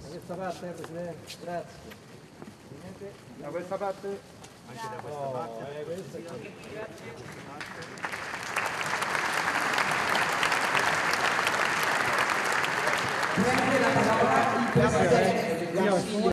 questa parte, Presidente, grazie. Da questa parte? Anche da questa parte. Questa Prende la parola il Presidente.